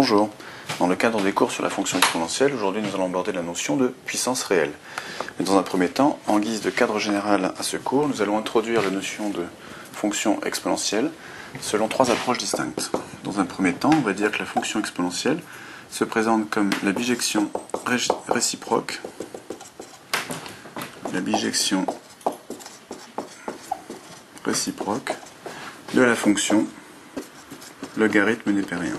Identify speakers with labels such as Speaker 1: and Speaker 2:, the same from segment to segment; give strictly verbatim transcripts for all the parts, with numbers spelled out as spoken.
Speaker 1: Bonjour, dans le cadre des cours sur la fonction exponentielle, aujourd'hui nous allons aborder la notion de puissance réelle. Mais dans un premier temps, en guise de cadre général à ce cours, nous allons introduire la notion de fonction exponentielle selon trois approches distinctes. Dans un premier temps, on va dire que la fonction exponentielle se présente comme la bijection réciproque, la bijection réciproque de la fonction logarithme népérien.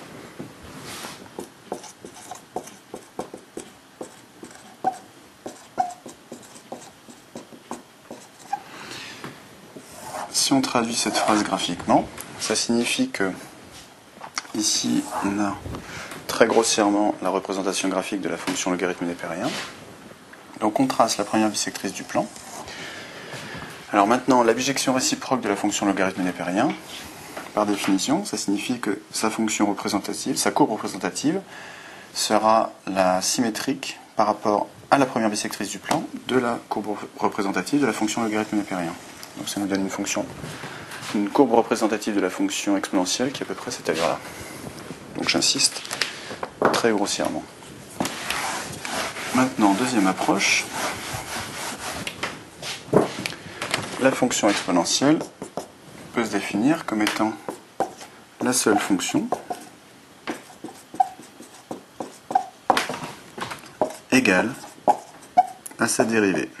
Speaker 1: Si on traduit cette phrase graphiquement, ça signifie que ici on a très grossièrement la représentation graphique de la fonction logarithme népérien. Donc on trace la première bisectrice du plan. Alors maintenant, la bijection réciproque de la fonction logarithme népérien, par définition, ça signifie que sa fonction représentative, sa courbe représentative, sera la symétrique par rapport à la première bisectrice du plan de la courbe représentative de la fonction logarithme népérien. Donc ça nous donne une fonction, une courbe représentative de la fonction exponentielle qui est à peu près cette allure-là. Donc j'insiste très grossièrement. Maintenant, deuxième approche, la fonction exponentielle peut se définir comme étant la seule fonction égale à sa dérivée.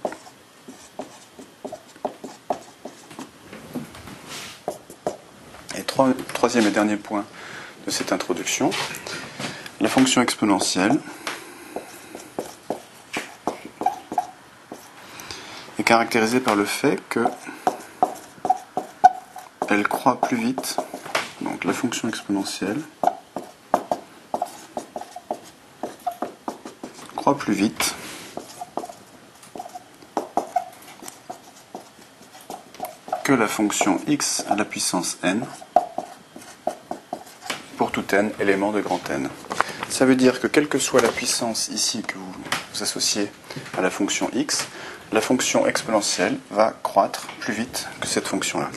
Speaker 1: Et trois, troisième et dernier point de cette introduction, la fonction exponentielle est caractérisée par le fait que elle croît plus vite. Donc la fonction exponentielle croît plus vite que la fonction x à la puissance n pour tout n élément de grand N. Ça veut dire que quelle que soit la puissance ici que vous, vous associez à la fonction x, la fonction exponentielle va croître plus vite que cette fonction-là.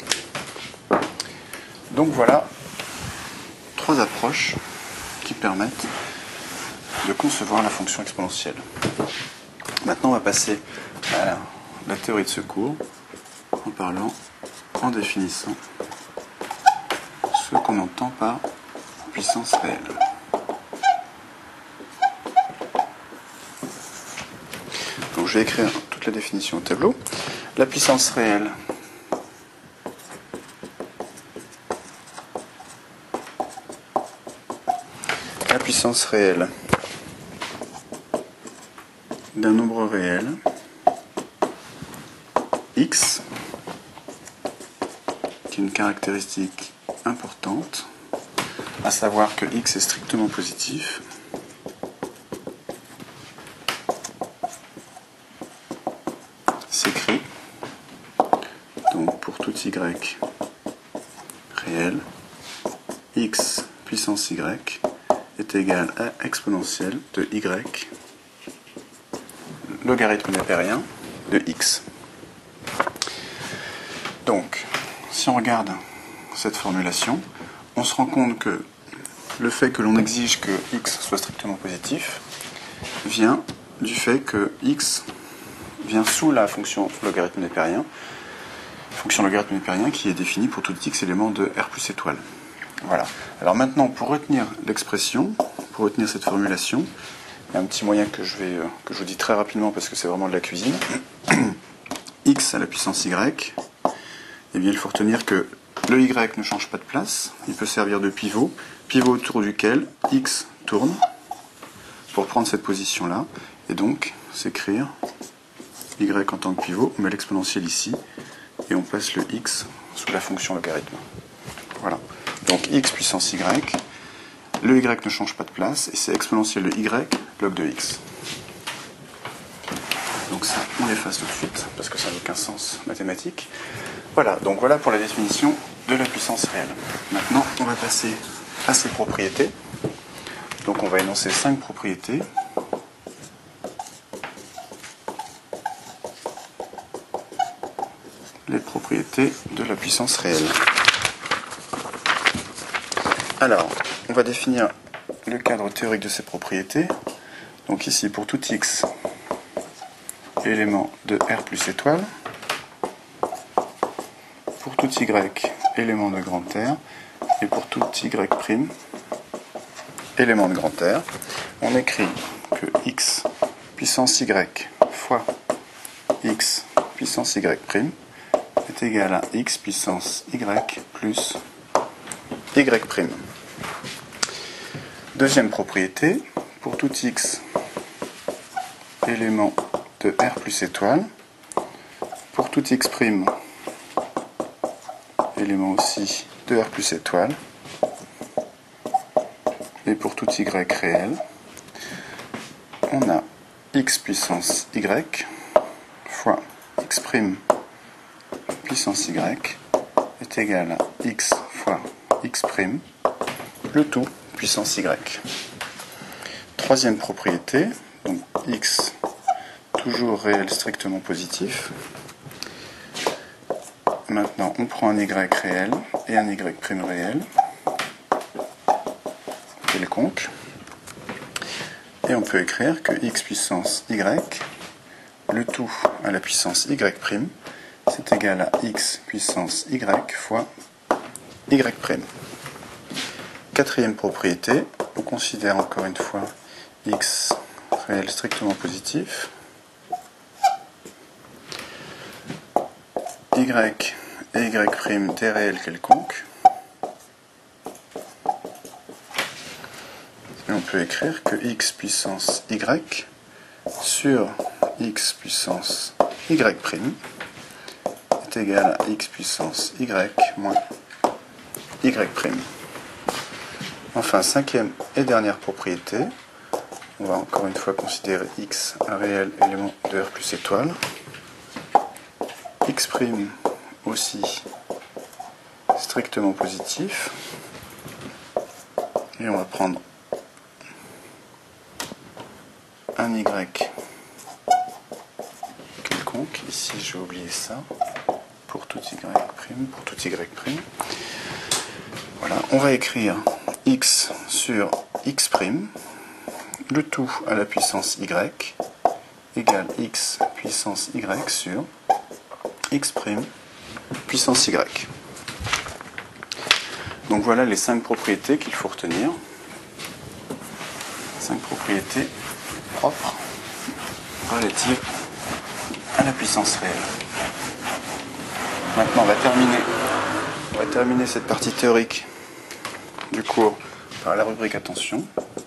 Speaker 1: Donc voilà trois approches qui permettent de concevoir la fonction exponentielle. Maintenant, on va passer à la, la théorie de ce cours en parlant, en définissant ce qu'on entend par puissance réelle. Donc je vais écrire toute la définition au tableau. La puissance réelle la puissance réelle d'un nombre réel x, qui est une caractéristique importante, à savoir que x est strictement positif, s'écrit donc pour tout y réel, x puissance y est égal à exponentielle de y logarithme népérien de x. Donc, si on regarde cette formulation, on se rend compte que le fait que l'on exige que x soit strictement positif vient du fait que x vient sous la fonction logarithme népérien, fonction logarithme népérien qui est définie pour tout x élément de R plus étoile. Voilà. Alors maintenant, pour retenir l'expression, pour retenir cette formulation, il y a un petit moyen que je, vais, que je vous dis très rapidement parce que c'est vraiment de la cuisine. X à la puissance y, eh bien, il faut retenir que le y ne change pas de place, il peut servir de pivot, pivot autour duquel x tourne pour prendre cette position-là, et donc s'écrire y en tant que pivot, on met l'exponentielle ici, et on passe le x sous la fonction logarithme. Voilà. Donc x puissance y, le y ne change pas de place, et c'est exponentielle de y log de x. Donc ça, on l'efface tout de suite, parce que ça n'a aucun sens mathématique. Voilà, donc voilà pour la définition de la puissance réelle. Maintenant, on va passer à ses propriétés. Donc on va énoncer cinq propriétés. Les propriétés de la puissance réelle. Alors, on va définir le cadre théorique de ces propriétés. Donc ici, pour tout x, élément de R plus étoile, pour tout y, élément de grand R, et pour tout y', élément de grand R, on écrit que x puissance y fois x puissance y' est égal à x puissance y plus y'. Deuxième propriété, pour tout x, élément de R plus étoile, pour tout x', élément aussi de R plus étoile, et pour tout y réel, on a x puissance y fois x' puissance y est égal à x fois x', le tout puissance y. Troisième propriété, donc x toujours réel strictement positif. Maintenant, on prend un y réel et un y' réel, quelconque, et on peut écrire que x puissance y, le tout à la puissance y', c'est égal à x puissance y fois y'. Quatrième propriété, on considère encore une fois x réel strictement positif, y et y' des réels quelconques, et on peut écrire que x puissance y sur x puissance y' est égal à x puissance y moins y'. Enfin, cinquième et dernière propriété, on va encore une fois considérer x un réel élément de R plus étoile, x' aussi strictement positif, et on va prendre un y quelconque, ici j'ai oublié ça, pour tout y', pour tout y'. Voilà, on va écrire x sur x', le tout à la puissance y, égale x puissance y sur x' puissance y. Donc voilà les cinq propriétés qu'il faut retenir. Cinq propriétés propres relatives à la puissance réelle. Maintenant, on va terminer, on va terminer cette partie théorique du cours par la rubrique attention.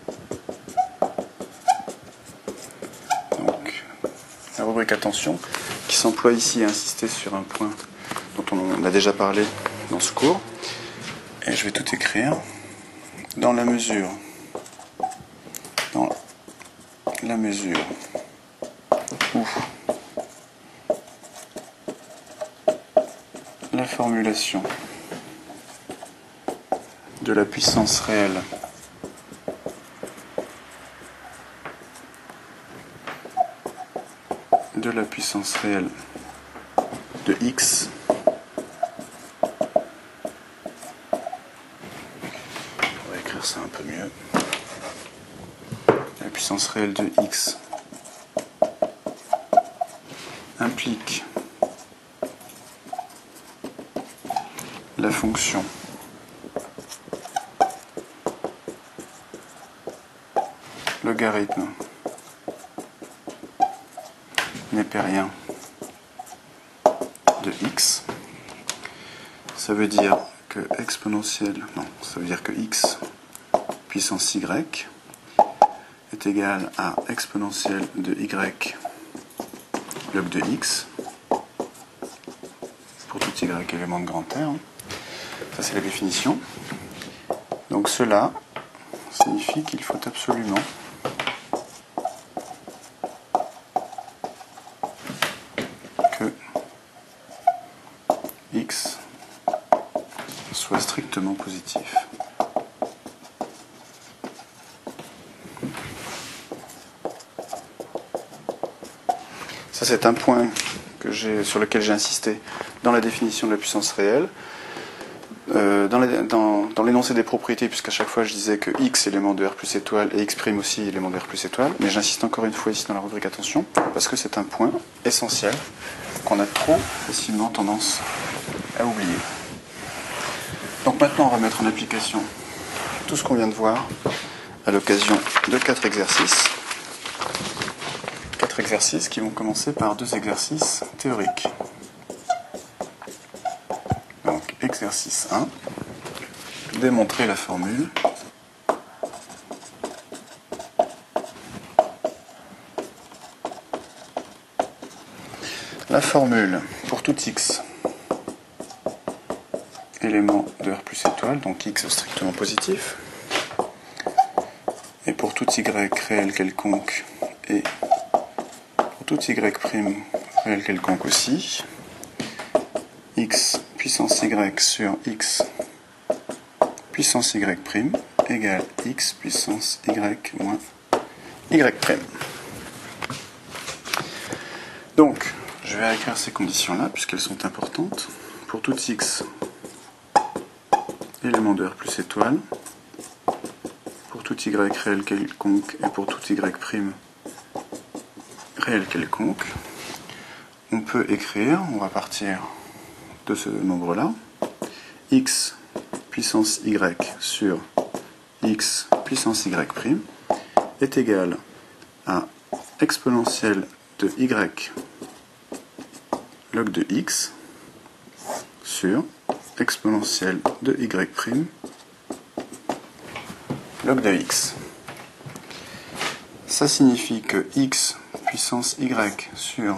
Speaker 1: Donc, la rubrique attention qui s'emploie ici à insister sur un point dont on a déjà parlé dans ce cours. Et je vais tout écrire. Dans la mesure, dans la mesure où la formulation de la puissance réelle de la puissance réelle de x on va écrire ça un peu mieux. La puissance réelle de x implique la fonction logarithme népérien de x. Ça veut dire que exponentielle, non, ça veut dire que x puissance y est égal à exponentielle de y log de x pour tout y élément de grand R. Ça c'est la définition. Donc cela signifie qu'il faut absolument que x soit strictement positif. Ça c'est un point que j'ai, sur lequel j'ai insisté dans la définition de la puissance réelle. Euh, dans, les, dans, dans énoncer des propriétés, puisqu'à chaque fois je disais que x est élément de R plus étoile et x' aussi est élément de R plus étoile, mais j'insiste encore une fois ici dans la rubrique attention, parce que c'est un point essentiel qu'on a trop facilement tendance à oublier. Donc maintenant on va mettre en application tout ce qu'on vient de voir à l'occasion de quatre exercices. Quatre exercices qui vont commencer par deux exercices théoriques. Donc exercice un, démontrer la formule la formule pour tout x élément de R plus étoile, donc x strictement positif, et pour tout y réel quelconque, et pour tout y prime réel quelconque aussi, x puissance y sur x puissance y prime égale x puissance y moins y prime. Donc, je vais écrire ces conditions-là, puisqu'elles sont importantes. Pour tout x élément de R plus étoile, pour tout y réel quelconque et pour tout y prime réel quelconque, on peut écrire, on va partir de ce nombre-là, x puissance y sur x puissance y prime est égal à exponentielle de y log de x sur exponentielle de y prime log de x. Ça signifie que x puissance y sur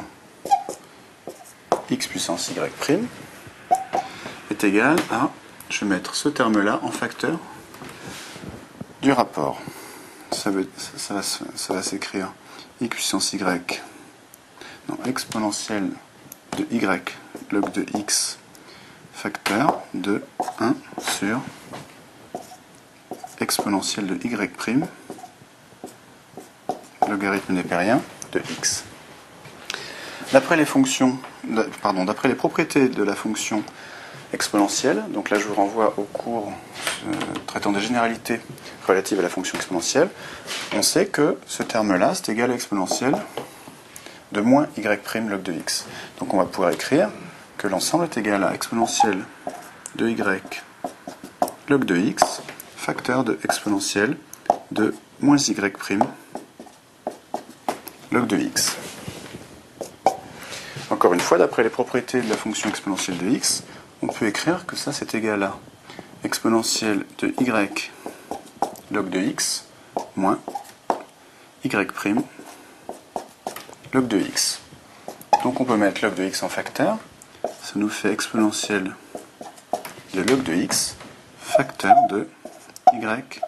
Speaker 1: x puissance y prime est égal à, je vais mettre ce terme-là en facteur du rapport. Ça, veut, ça, ça, ça va s'écrire y puissance y, non, exponentielle de y log de x facteur de un sur exponentielle de y prime logarithme népérien de x. D'après les fonctions, pardon, d'après les propriétés de la fonction exponentielle, donc là je vous renvoie au cours euh, traitant des généralités relatives à la fonction exponentielle, on sait que ce terme-là c'est égal à exponentielle de moins y prime log de x. Donc on va pouvoir écrire que l'ensemble est égal à exponentielle de y log de x facteur de exponentielle de moins y prime log de x. Encore une fois, d'après les propriétés de la fonction exponentielle de x, on peut écrire que ça c'est égal à exponentielle de y log de x moins y prime log de x. Donc on peut mettre log de x en facteur, ça nous fait exponentielle de log de x facteur de y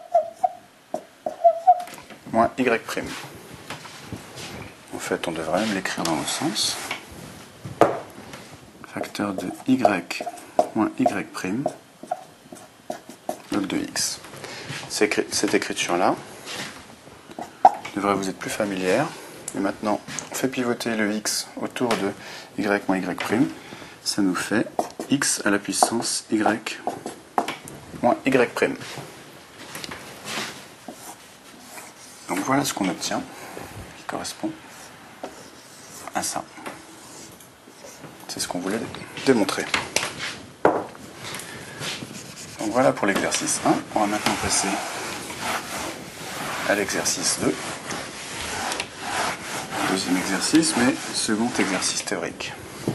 Speaker 1: moins y prime. En fait, on devrait même l'écrire dans le sens. Facteur de y moins y prime log de x. Cette écriture-là devrait vous être plus familière. Et maintenant, on fait pivoter le x autour de y moins y prime. Ça nous fait x à la puissance y moins y prime. Donc voilà ce qu'on obtient, qui correspond à ça. C'est ce qu'on voulait démontrer. Donc voilà pour l'exercice un. On va maintenant passer à l'exercice deux. Deuxième exercice, mais second exercice théorique.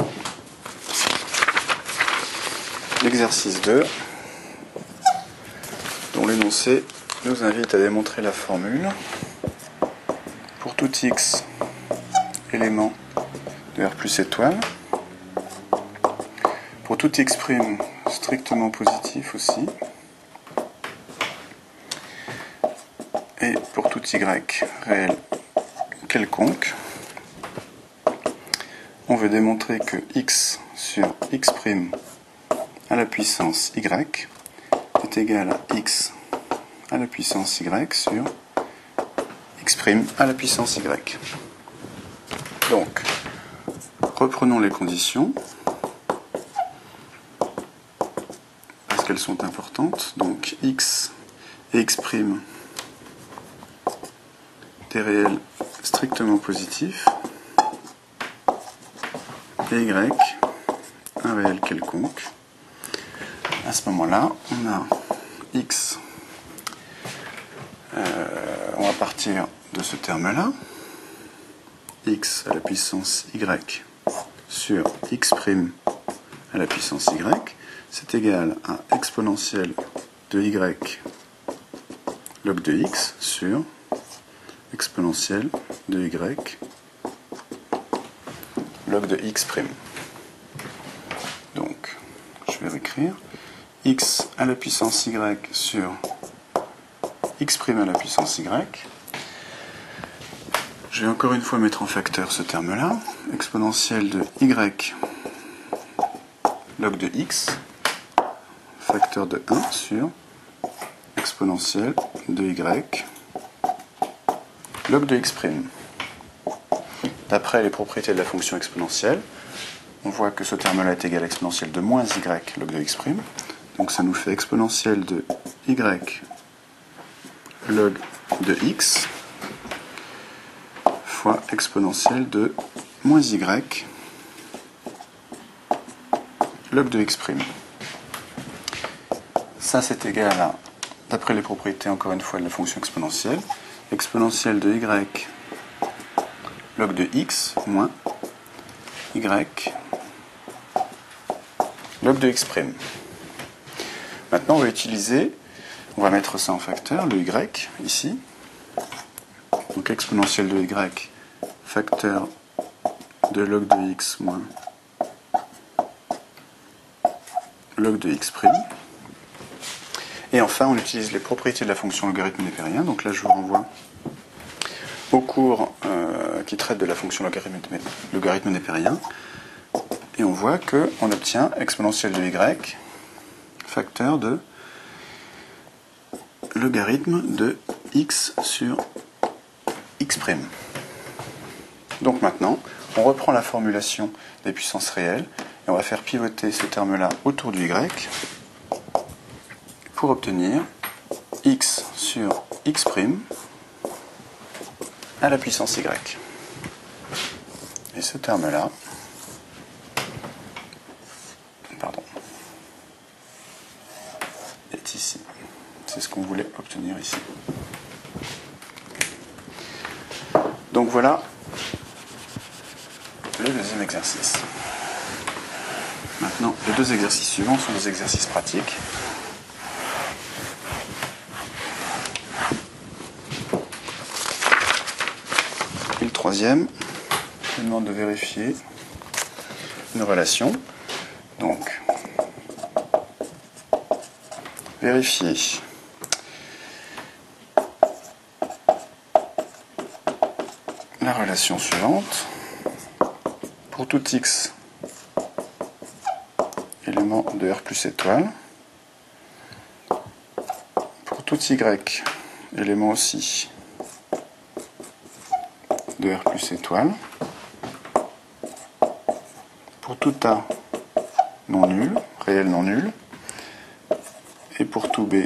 Speaker 1: L'exercice deux, dont l'énoncé nous invite à démontrer la formule pour tout x élément de R plus étoile, pour tout x' strictement positif aussi, et pour tout y réel quelconque, on veut démontrer que x sur x' à la puissance y est égal à x à la puissance y sur x' à la puissance y. Donc, reprenons les conditions, parce qu'elles sont importantes. Donc x et x' des réels strictement positifs, et y un réel quelconque. À ce moment-là, on a x, euh, on va partir de ce terme-là, x à la puissance y sur x' à la puissance y, c'est égal à exponentielle de y log de x sur exponentielle de y log de x'. Donc, je vais réécrire x à la puissance y sur x' à la puissance y. Je vais encore une fois mettre en facteur ce terme-là, exponentielle de y log de x, facteur de un sur exponentielle de y log de x'. D'après les propriétés de la fonction exponentielle, on voit que ce terme-là est égal à exponentielle de moins y log de x'. Donc ça nous fait exponentielle de y log de x fois exponentielle de moins y log de x'. Ça c'est égal à, d'après les propriétés encore une fois de la fonction exponentielle, exponentielle de y log de x moins y log de x'. Maintenant on va utiliser, on va mettre ça en facteur, le y ici, donc exponentielle de y facteur de log de x moins log de x'. Et enfin, on utilise les propriétés de la fonction logarithme népérien. Donc là, je vous renvoie au cours euh, qui traite de la fonction logarithme, logarithme népérien. Et on voit qu'on obtient exponentielle de y facteur de logarithme de x sur x'. Donc maintenant, on reprend la formulation des puissances réelles et on va faire pivoter ce terme-là autour du y pour obtenir x sur x' à la puissance y. Et ce terme-là, pardon, est ici. C'est ce qu'on voulait obtenir ici. Donc voilà le deuxième exercice. Maintenant, les deux exercices suivants sont des exercices pratiques. Et le troisième, je demande de vérifier une relation. Donc, vérifier la relation suivante. Pour tout x, élément de R plus étoile. Pour tout y, élément aussi de R plus étoile. Pour tout A non nul, réel non nul. Et pour tout B,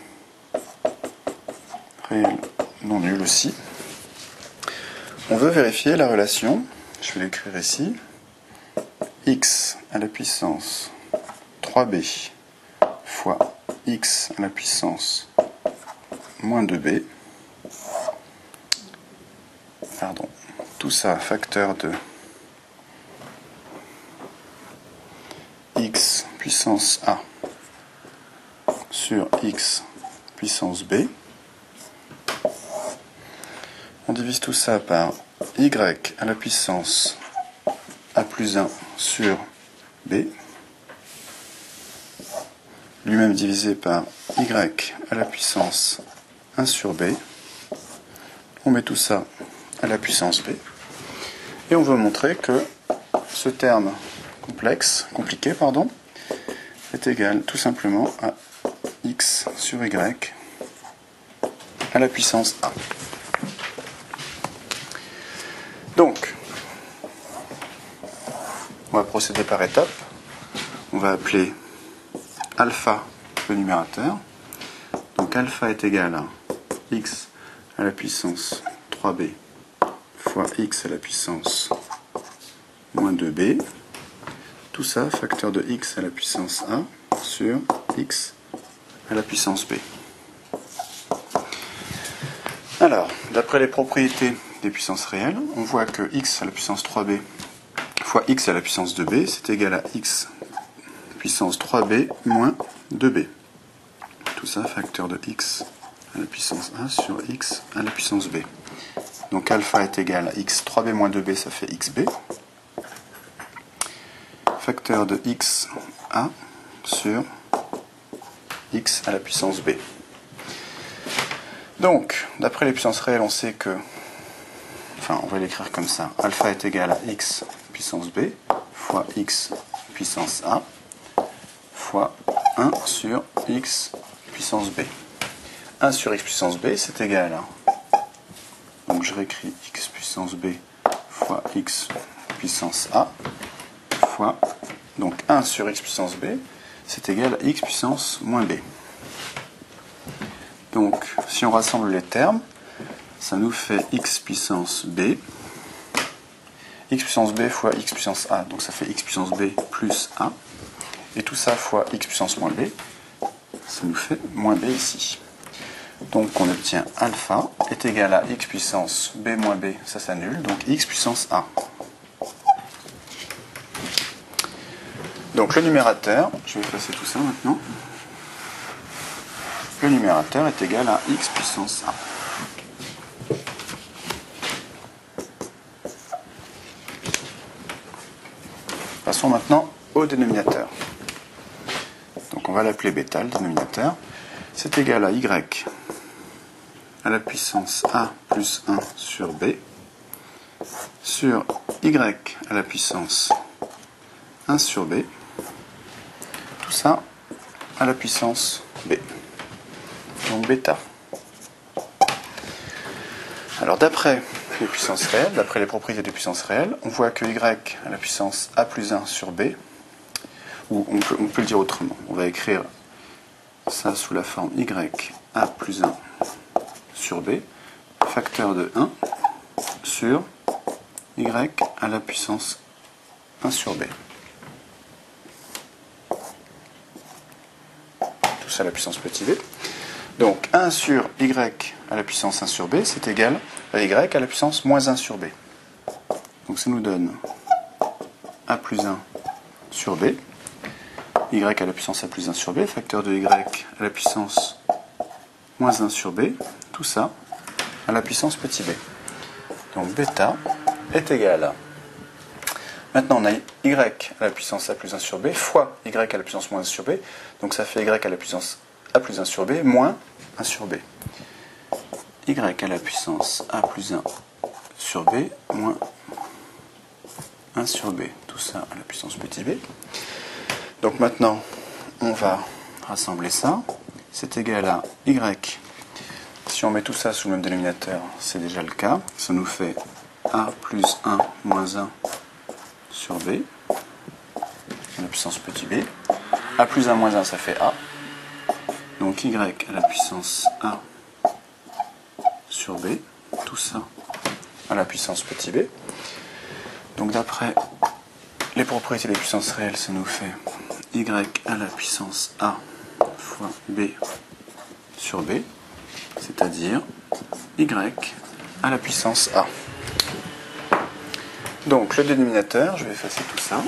Speaker 1: réel non nul aussi. On veut vérifier la relation, je vais l'écrire ici, x à la puissance trois b fois x à la puissance moins deux b, pardon, tout ça facteur de x puissance a sur x puissance b. On divise tout ça par y à la puissance a plus un sur b, lui-même divisé par y à la puissance un sur b. On met tout ça à la puissance b. Et on veut montrer que ce terme complexe, compliqué, pardon, est égal tout simplement à x sur y à la puissance a. Donc, on va procéder par étapes. On va appeler alpha le numérateur. Donc alpha est égal à x à la puissance trois b fois x à la puissance moins deux b. Tout ça, facteur de x à la puissance a sur x à la puissance b. Alors, d'après les propriétés des puissances réelles, on voit que x à la puissance trois b fois x à la puissance deux b, c'est égal à x puissance trois b moins deux b. Tout ça, facteur de x à la puissance a sur x à la puissance b. Donc alpha est égal à x trois b moins deux b, ça fait xb. Facteur de x a sur x à la puissance b. Donc, d'après les puissances réelles, on sait que, enfin, on va l'écrire comme ça, alpha est égal à x puissance b fois x puissance a fois un sur x puissance b. un sur x puissance b, c'est égal à, donc je réécris x puissance b fois x puissance a fois, donc un sur x puissance b, c'est égal à x puissance moins b. Donc, si on rassemble les termes, ça nous fait x puissance b, x puissance b fois x puissance a, donc ça fait x puissance b plus a, et tout ça fois x puissance moins b, ça nous fait moins b ici. Donc on obtient alpha est égal à x puissance b moins b, ça s'annule, donc x puissance a. Donc le numérateur, je vais effacer tout ça maintenant. Le numérateur est égal à x puissance a. Passons maintenant au dénominateur. Donc on va l'appeler bêta, le dénominateur. C'est égal à y à la puissance a plus un sur b sur y à la puissance un sur b. Tout ça à la puissance b. Donc bêta. Alors d'après les puissances réelles, d'après les propriétés des puissances réelles, on voit que y à la puissance a plus un sur b, ou on peut, on peut le dire autrement, on va écrire ça sous la forme y a plus un sur b, facteur de un sur y à la puissance un sur b. Tout ça à la puissance petit b. Donc un sur y à la puissance un sur b, c'est égal à y à la puissance moins un sur b. Donc ça nous donne a plus un sur b, y à la puissance a plus un sur b, facteur de y à la puissance moins un sur b, tout ça à la puissance petit b. Donc bêta est égal à... Maintenant on a y à la puissance a plus un sur b fois y à la puissance moins un sur b, donc ça fait y à la puissance a plus un sur b moins un sur b. Y à la puissance a plus un sur b moins un sur b. Tout ça à la puissance petit b. Donc maintenant, on va rassembler ça. C'est égal à y. Si on met tout ça sous le même dénominateur, c'est déjà le cas. Ça nous fait a plus un moins un sur b à la puissance petit b. A plus un moins un, ça fait a. Donc y à la puissance a sur b, tout ça à la puissance petit b. Donc d'après les propriétés des puissances réelles, ça nous fait y à la puissance a fois b sur b, c'est-à-dire y à la puissance a. Donc le dénominateur, je vais effacer tout ça.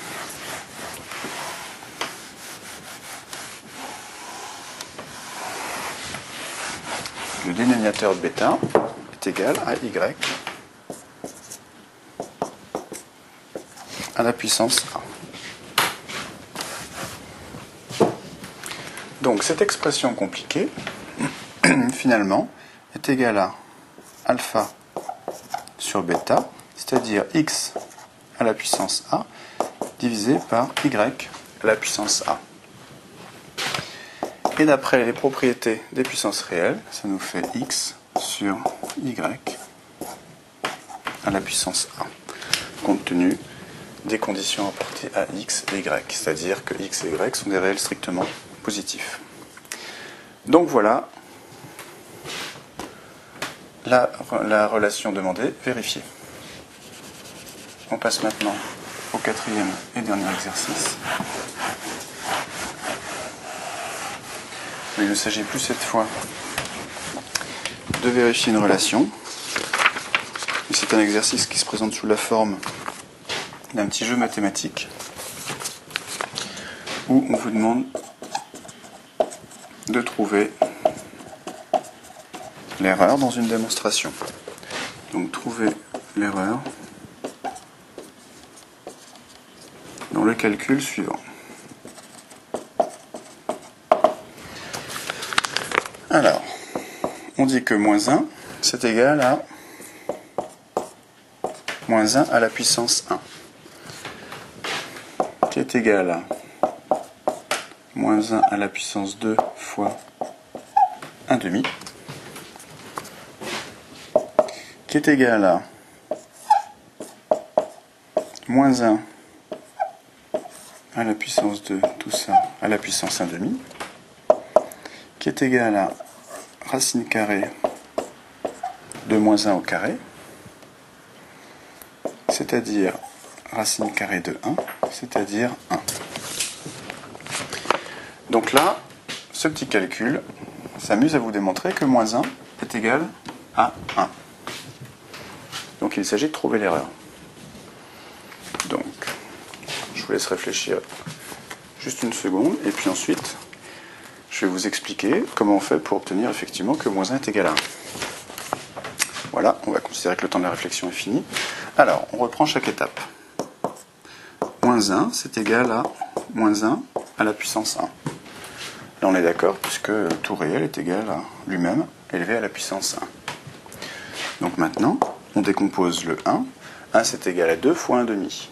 Speaker 1: Le dénominateur de bêta est égal à y à la puissance a. Donc cette expression compliquée, finalement, est égale à alpha sur bêta, c'est-à-dire x à la puissance a, divisé par y à la puissance a. Et d'après les propriétés des puissances réelles, ça nous fait x sur y à la puissance a, compte tenu des conditions apportées à x et y, c'est-à-dire que x et y sont des réels strictement positifs. Donc voilà la, la relation demandée vérifiée. On passe maintenant au quatrième et dernier exercice. Mais il ne s'agit plus cette fois de vérifier une relation. C'est un exercice qui se présente sous la forme d'un petit jeu mathématique où on vous demande de trouver l'erreur dans une démonstration. Donc trouver l'erreur dans le calcul suivant. Alors, on dit que moins un, c'est égal à moins un à la puissance un, qui est égal à moins un à la puissance deux fois un demi, qui est égal à moins un à la puissance deux, tout ça, à la puissance un demi, qui est égal à racine carrée de moins un au carré, c'est-à-dire racine carrée de un, c'est-à-dire un. Donc là, ce petit calcul s'amuse à vous démontrer que moins un est égal à un. Donc il s'agit de trouver l'erreur. Donc, je vous laisse réfléchir juste une seconde, et puis ensuite, je vais vous expliquer comment on fait pour obtenir effectivement que moins un est égal à un. Voilà, on va considérer que le temps de la réflexion est fini. Alors, on reprend chaque étape. Moins un, c'est égal à moins un à la puissance un. Là, on est d'accord, puisque tout réel est égal à lui-même, élevé à la puissance un. Donc maintenant, on décompose le un. un, c'est égal à deux fois un demi.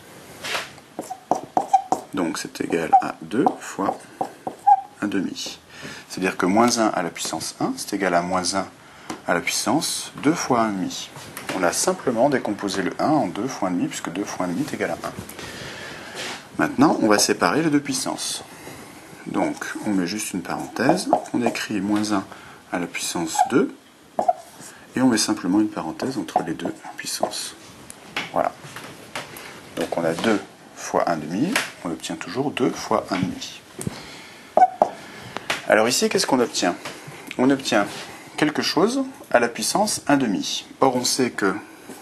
Speaker 1: Donc, c'est égal à deux fois un demi. C'est-à-dire que moins un à la puissance un, c'est égal à moins un à la puissance deux fois un demi. On a simplement décomposé le un en deux fois un demi, puisque deux fois un demi est égal à un. Maintenant, on va séparer les deux puissances. Donc, on met juste une parenthèse, on écrit moins un à la puissance deux, et on met simplement une parenthèse entre les deux puissances. Voilà. Donc, on a deux fois un demi, on obtient toujours deux fois un demi. Alors ici, qu'est-ce qu'on obtient? On obtient quelque chose à la puissance un demi. Or, on sait que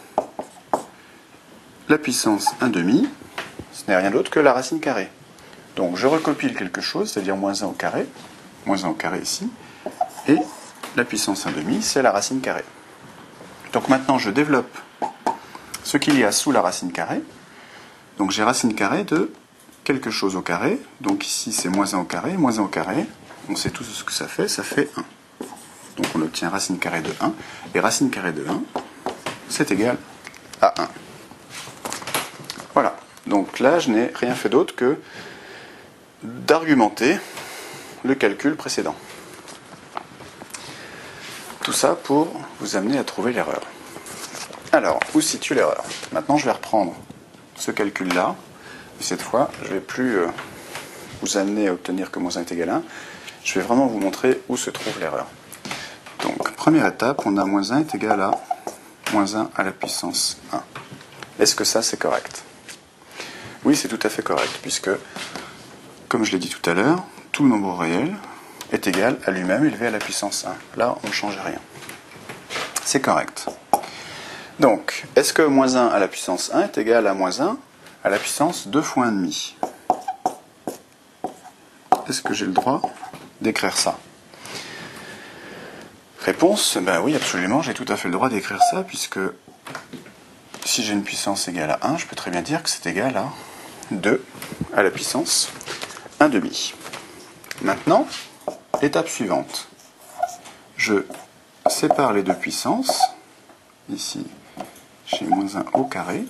Speaker 1: la puissance un demi, ce n'est rien d'autre que la racine carrée. Donc, je recopile quelque chose, c'est-à-dire moins un au carré, moins un au carré ici, et la puissance un demi, c'est la racine carrée. Donc maintenant, je développe ce qu'il y a sous la racine carrée. Donc, j'ai racine carrée de quelque chose au carré. Donc ici, c'est moins un au carré, moins un au carré. On sait tous ce que ça fait, ça fait un. Donc on obtient racine carrée de un, et racine carrée de un, c'est égal à un. Voilà. Donc là, je n'ai rien fait d'autre que d'argumenter le calcul précédent. Tout ça pour vous amener à trouver l'erreur. Alors, où se situe l'erreur? Maintenant, je vais reprendre ce calcul-là. Et cette fois, je ne vais plus euh, vous amener à obtenir que moins un est égal à un. Je vais vraiment vous montrer où se trouve l'erreur. Donc, première étape, on a moins un est égal à moins un à la puissance un. Est-ce que ça, c'est correct? Oui, c'est tout à fait correct, puisque, comme je l'ai dit tout à l'heure, tout nombre réel est égal à lui-même élevé à la puissance un. Là, on ne change rien. C'est correct. Donc, est-ce que moins un à la puissance un est égal à moins un à la puissance deux fois un demi? Est-ce que j'ai le droit d'écrire ça? Réponse, ben oui, absolument, j'ai tout à fait le droit d'écrire ça, puisque si j'ai une puissance égale à un, je peux très bien dire que c'est égal à deux à la puissance un demi. Maintenant, étape suivante. Je sépare les deux puissances. Ici, j'ai moins un au carré.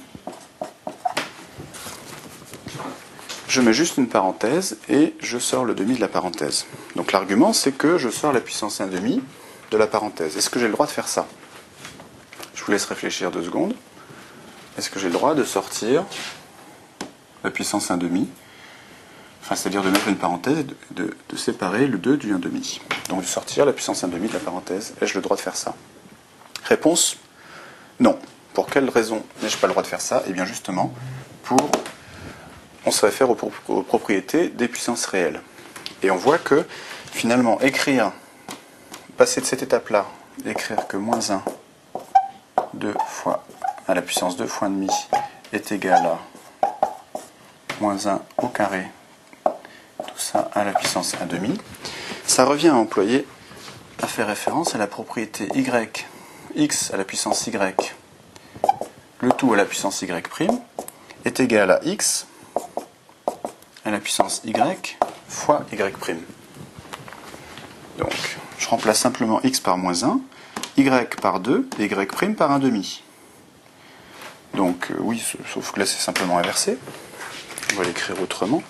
Speaker 1: Je mets juste une parenthèse et je sors le demi de la parenthèse. Donc l'argument, c'est que je sors la puissance un demi de la parenthèse. Est-ce que j'ai le droit de faire ça? Je vous laisse réfléchir deux secondes. Est-ce que j'ai le droit de sortir la puissance un demi, enfin, c'est-à-dire de mettre une parenthèse et de, de, de séparer le deux du un demi. Donc de sortir la puissance un demi de la parenthèse. Ai-je le droit de faire ça? Réponse, non. Pour quelle raison n'ai-je pas le droit de faire ça? Eh bien justement, pour... on se réfère aux, pro aux propriétés des puissances réelles. Et on voit que, finalement, écrire, passer de cette étape-là, écrire que moins un, deux fois, à la puissance deux fois un demi, est égal à moins un au carré, tout ça à la puissance un demi, ça revient à employer, à faire référence à la propriété y, x à la puissance y, le tout à la puissance y' est égal à x à la puissance y fois y'. Donc, je remplace simplement x par moins un, y par deux et y' par un demi. Donc, euh, oui, sauf que là c'est simplement inversé. On va l'écrire autrement.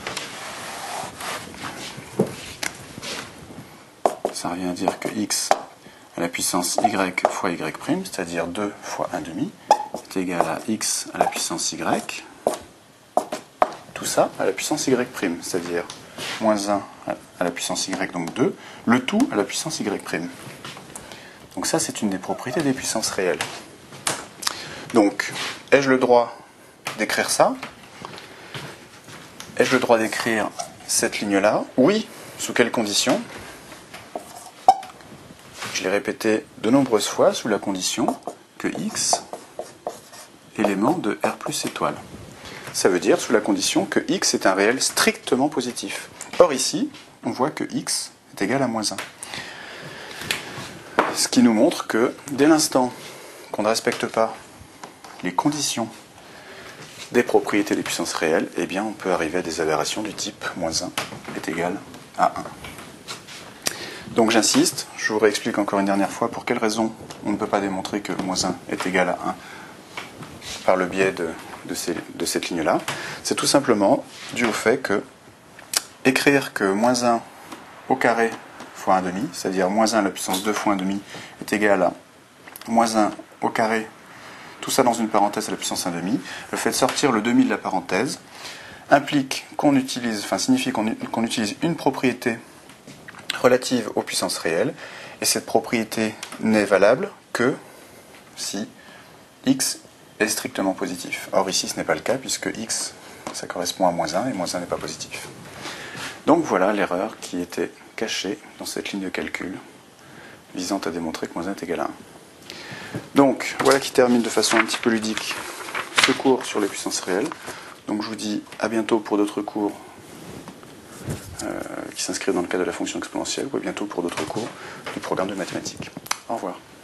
Speaker 1: Ça revient à dire que x à la puissance y fois y', c'est-à-dire deux fois un demi, est égal à x à la puissance y, tout ça à la puissance y', c'est-à-dire moins un à la puissance y, donc deux, le tout à la puissance y'. Donc ça, c'est une des propriétés des puissances réelles. Donc, ai-je le droit d'écrire ça? Ai-je le droit d'écrire cette ligne-là? Oui. Sous quelles conditions? Je l'ai répété de nombreuses fois, sous la condition que x est élément de R plus étoile. Ça veut dire sous la condition que x est un réel strictement positif. Or ici, on voit que x est égal à moins un. Ce qui nous montre que dès l'instant qu'on ne respecte pas les conditions des propriétés des puissances réelles, eh bien on peut arriver à des aberrations du type moins un est égal à un. Donc j'insiste, je vous réexplique encore une dernière fois pour quelle raison on ne peut pas démontrer que moins un est égal à un par le biais de, de, ces, de cette ligne-là. C'est tout simplement dû au fait que écrire que moins un au carré fois un demi, c'est-à-dire moins un à la puissance deux fois un demi, est égal à moins un au carré, tout ça dans une parenthèse à la puissance un demi, le fait de sortir le demi de la parenthèse implique qu'on utilise, enfin signifie qu'on qu'on utilise une propriété relative aux puissances réelles, et cette propriété n'est valable que si x est strictement positif. Or ici ce n'est pas le cas puisque x ça correspond à moins un et moins un n'est pas positif. Donc voilà l'erreur qui était cachée dans cette ligne de calcul visant à démontrer que moins un est égal à un. Donc voilà qui termine de façon un petit peu ludique ce cours sur les puissances réelles. Donc je vous dis à bientôt pour d'autres cours euh, qui s'inscrivent dans le cadre de la fonction exponentielle, ou à bientôt pour d'autres cours du programme de mathématiques. Au revoir.